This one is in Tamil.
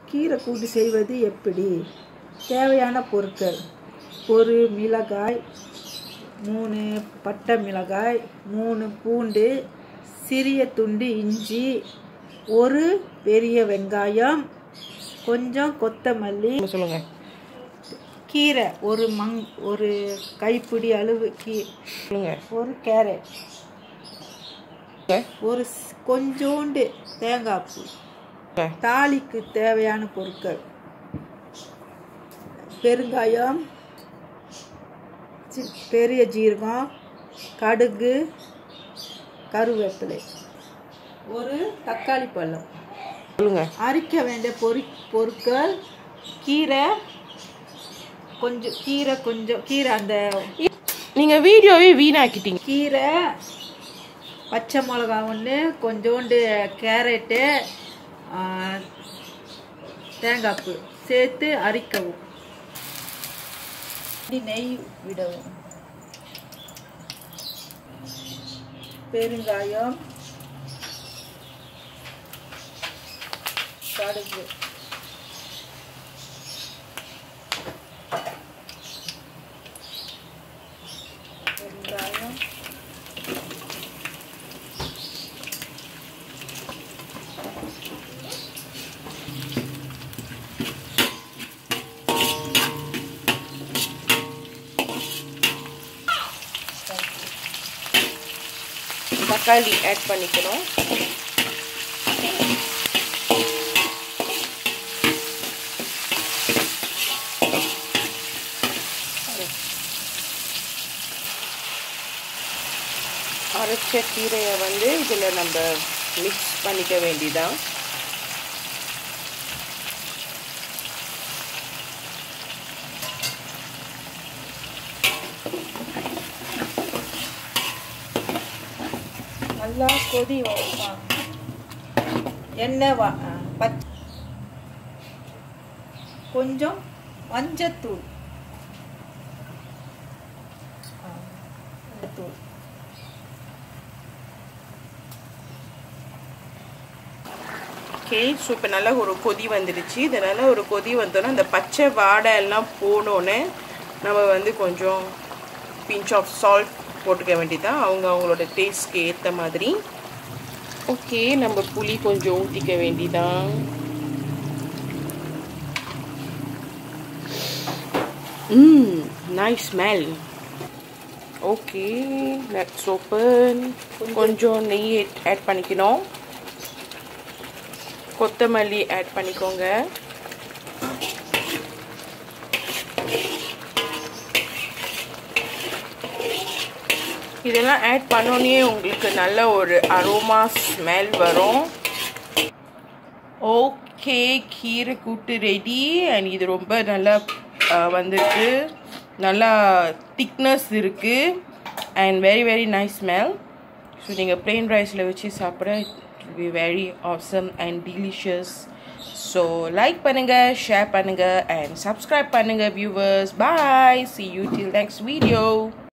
கீரை கூட்டு செய்வது எப்படி? தேவையான பொருட்கள்: ஒரு மிளகாய், 3 பட்டை மிளகாய், 3 பூண்டு, சிறிய துண்டு இஞ்சி, ஒரு பெரிய வெங்காயம், கொஞ்சம் கொத்தமல்லி. சொல்லுங்க. கீரை ஒரு கைப்பிடி அளவு சொல்லுங்க. ஒரு கேரட், ஒரு கொஞ்சோண்டு தேங்காய் பூ. தாளிக்கு தேவையான பொருட்கள்: பெருங்காயம், பெரிய ஜீரகம், கடுகு, கருவேப்பிலை, ஒரு தக்காளி பழம். சொல்லுங்க. அரைக்க வேண்டிய பொருட்கள்: கீரை அந்த நீங்க வீடியோவே வீணாக்கிட்டீங்க. கீரை, பச்சை மிளகா ஒன்று, கொஞ்சோண்டு கேரட்டு, தேங்காய் பூ சேர்த்து அரைக்கவும். நெய் விடவும். பெருங்காயம், கடுகு, வெங்காயம், தக்காளி ஆட் பண்ணிக்கணும். அரைச்ச கீரையை இதில் நம்ம மிக்ஸ் பண்ணிக்க வேண்டியதான். நல்லா கொதி வருமா, எண்ணெய் கொஞ்சம் மஞ்சத்தூள், ஓகே, ஸோ இப்போ நல்லா ஒரு கொதி வந்துடுச்சு. இதனால் ஒரு கொதி வந்தோன்னா அந்த பச்சை வாடை எல்லாம் போனோன்னே நம்ம கொஞ்சம் பிஞ்ச் ஆஃப் சால்ட் போட்டுக்க வேண்டியதான், அவங்களோட டேஸ்ட்க்கு ஏற்ற மாதிரி. ஓகே, நம்ம புளி கொஞ்சம் ஊற்றிக்க வேண்டியதான். Nice smell. Okay, let's open. கொஞ்சம் நெய் ஆட் பண்ணிக்கணும். கொத்தமல்லி ஆட் பண்ணிக்கோங்க. இதெல்லாம் ஆட் பண்ணோன்னே உங்களுக்கு நல்ல ஒரு அரோமா ஸ்மெல் வரும். ஓகே, கீரை கூட்டு ரெடி. அண்ட் இது ரொம்ப நல்லா வந்துருக்கு, நல்லா திக்னஸ் இருக்குது and very very nice smell. So நீங்கள் பிளெயின் ரைஸில் வச்சு சாப்பிட it will be very awesome and delicious. So like பண்ணுங்க, share பண்ணுங்க and subscribe பண்ணுங்க viewers. Bye, see you till next video.